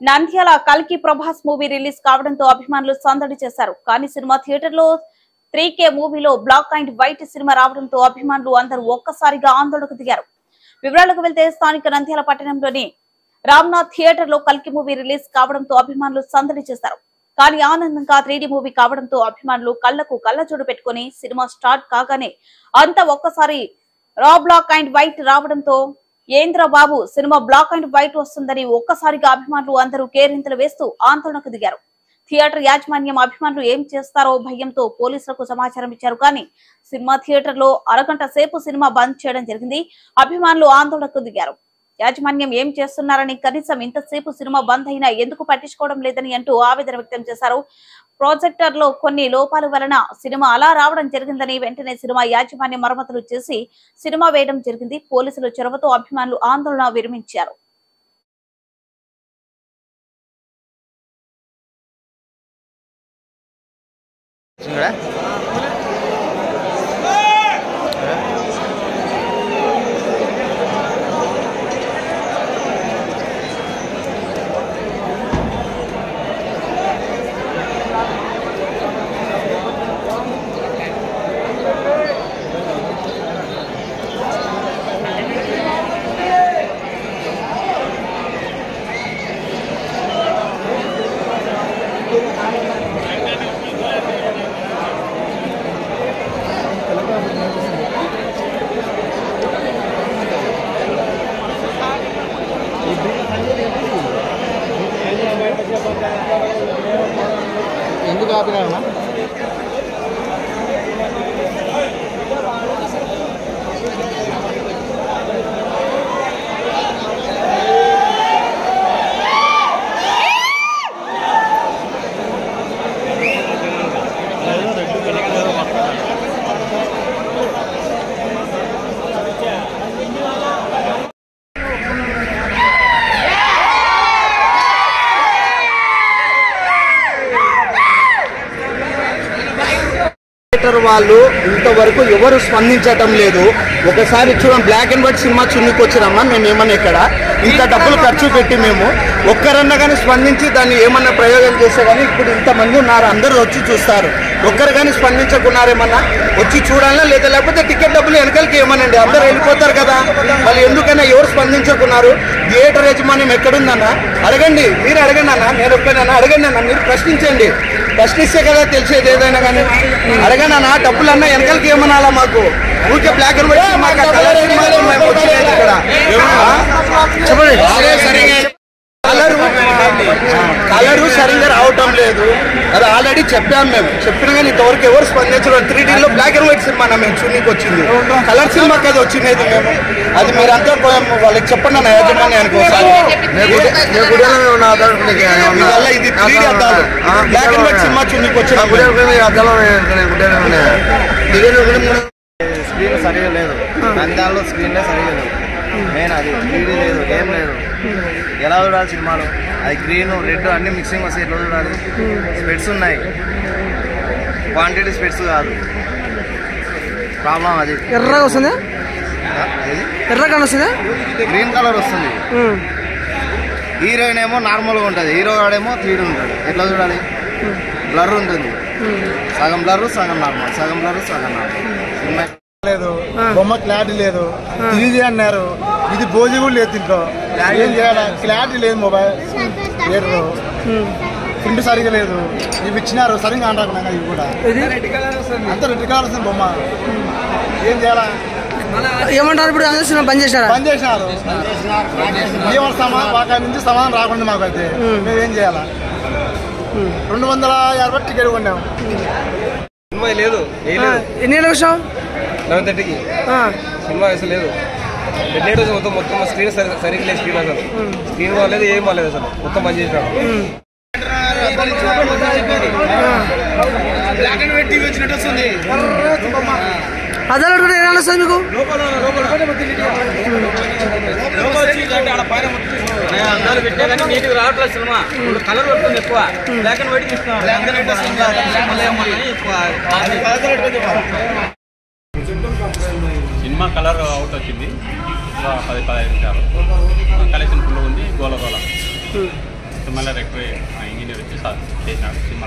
నంద్యాల కల్కి Prabhas movie release కావడంతో అభిమానులు సందడి చేశారు. కానీ సినిమా థియేటర్ లో 3K మూవీలో బ్లాక్ అండ్ వైట్ సినిమా రావడంతో అభిమానులు అందరూ ఒక్కసారిగా ఆందోళనకు దిగారు. వివరాలకు వెళ్తే స్థానిక నంద్యాల పట్టణంలోని రామ్నాథ్ థియేటర్ లో కల్కి మూవీ రిలీజ్ కావడంతో అభిమానులు సందడి చేశారు. కానీ ఆనందంగా 3D మూవీ కావడంతో అభిమానులు కళ్లకు కళ్లజోడు పెట్టుకుని సినిమా స్టార్ట్ కాగానే అంతా ఒక్కసారి రా బ్లాక్ అండ్ వైట్ రావడంతో ఏంద్ర బాబు సినిమా బ్లాక్ అండ్ వైట్ వస్తుందని ఒక్కసారిగా అభిమానులు అందరూ కేరింతలు వేస్తూ ఆందోళనకు దిగారు. థియేటర్ యాజమాన్యం అభిమానులు ఏం చేస్తారో భయంతో పోలీసులకు సమాచారం ఇచ్చారు. కానీ సినిమా థియేటర్ లో అరగంట సేపు సినిమా బంద్ చేయడం జరిగింది. అభిమానులు ఆందోళనకు దిగారు. యాజమాన్యం ఏం చేస్తున్నారని, కనీసం ఇంతసేపు సినిమా బంద్ అయినా ఎందుకు పట్టించుకోవడం లేదని అంటూ ఆవేదన వ్యక్తం చేశారు. ప్రాజెక్టర్ లో కొన్ని లోపాల వలన సినిమా అలా రావడం జరిగిందని వెంటనే సినిమా యాజమాన్యం మరమ్మతులు చేసి సినిమా వేయడం జరిగింది. పోలీసుల చొరవతో అభిమానులు ఆందోళన విరమించారు. ఎందుకు ఆపినా వాళ్ళు ఇంతవరకు ఎవరు స్పందించటం లేదు. ఒకసారి చూడండి, బ్లాక్ అండ్ వైట్ సినిమా చున్నికి వచ్చినామా మేము ఏమన్నా ఇక్కడ ఇంత డబ్బులు ఖర్చు పెట్టి మేము ఒక్కరన్నా కానీ స్పందించి దాన్ని ఏమన్నా ప్రయోగం చేస్తే కానీ ఇప్పుడు ఇంతమంది ఉన్నారు, అందరూ వచ్చి చూస్తారు. ఒక్కరు కానీ స్పందించకున్నారేమన్నా వచ్చి చూడాలా లేదా లేకపోతే టికెట్ డబ్బులు వెనకాలకి ఏమనండి, అందరూ వెళ్ళిపోతారు కదా. వాళ్ళు ఎందుకన్నా ఎవరు స్పందించకున్నారు? థియేటర్ యాజమాన్యం ఎక్కడుందన్నా అడగండి, మీరు అడగండి అన్న, నేను ఒక్కనన్నా అడగండి అన్న, మీరు ప్రశ్నించండి. ప్రశ్నిస్తే కదా తెలిసేది ఏదైనా కానీ. అడగండి అన్న, డబ్బులన్నా వెనకాలకి ఏమనాలా? మాకు ఊరికే బ్లాక్ అండ్ వైట్ సినిమా కలర్ సినిమాలు మేము వచ్చేది ఇక్కడ చెప్పండి. కలరు సరిగ్గా రావటం లేదు, అది ఆల్రెడీ చెప్పాము మేము. చెప్పినా కానీ ఇంతవరకు ఎవరు స్పందించడం. 3Dలో బ్లాక్ అండ్ వైట్ సినిమా మేము చూనికి వచ్చింది, కలర్ సినిమా కదా వచ్చినది మేము. అది మీరంతా వాళ్ళకి చెప్పండి అన్న యాజమాన్యానికి ఒకసారి. ఇది 3D అద్దాలు బ్లాక్ అండ్ వైట్ సినిమా చూనికి వచ్చిన స్క్రీన్ సరిగా లేదు, నంద్యాలలో స్క్రీన్లే సరిగా లేదు. మెయిన్ అది 3D లేదు, ఏం లేదు. ఎలా చూడాలి సినిమాలు? అది గ్రీన్ రెడ్ అన్ని మిక్సింగ్ వస్తాయి, ఎట్లా చూడాలి? స్పెట్స్ ఉన్నాయి, క్వాంటిటీ స్పెట్స్ కాదు ప్రాబ్లం. అది ఎర్రగా వస్తుంది, ఎర్రగా వస్తుంది, గ్రీన్ కలర్ వస్తుంది. హీరోయిన్ ఏమో నార్మల్గా ఉంటుంది, హీరో గాడేమో 3D ఉంటుంది. ఎట్లా చూడాలి? బ్లర్ ఉంటుంది, సగం బ్లర్ సగం నార్మల్, సగం బ్లర్ సగం నార్మల్. లేదు, బొమ్మ క్లారిటీ లేదు. 3D అన్నారు, ఇది భోజీ కూడా లేదు. దీంట్లో ఏం చేయాలి? క్లారిటీ లేదు, మొబైల్ లేదు, ప్రింట్ సరిగా లేదు. ఇవి ఇచ్చినారు సరిగ్గా అంటారు, ఇవి కూడా అంత రెడ్ కలర్ వస్తుంది బొమ్మ. ఏం చేయాలా? ఏమంటారు? ఇప్పుడు అందరూ బంద్ చేసినారు, ఏమొస్తామా? మాకు నుంచి సమాధానం రాకుండా మాకు అయితే మేమేం చేయాలా? 250 టికెట్ కొన్నాము. లేదు, ఎన్ని ఏళ్ళ విషయం? 11:30కి సినిమా అసలు లేదు. మిడ్ నైట్ మొత్తం స్క్రీన్ సరిగ్గా లేదు. స్క్రీన్ అసలు స్క్రీన్ బాగాలేదు, ఏం బాగాలేదు, అసలు మొత్తం బంద్ చేసినాడు. బ్లాక్ అండ్ వైట్ టీవీ వచ్చినట్టు వస్తుంది. అదాలు కూడా ఎలా వస్తుంది మీకు? నీటికి రావట్లేదు సినిమా, కలర్ పడుతుంది ఎక్కువ. బ్లాక్ అండ్ వైట్ తీస్తున్నారు. సినిమా కలర్ అవుట్ వచ్చింది 10-15 నిమిషాలు. కలెక్షన్ ఫుల్ ఉంది, గోల మళ్ళీ రెక్టిఫై ఇంజనీర్ వచ్చి చేసినాడు సినిమా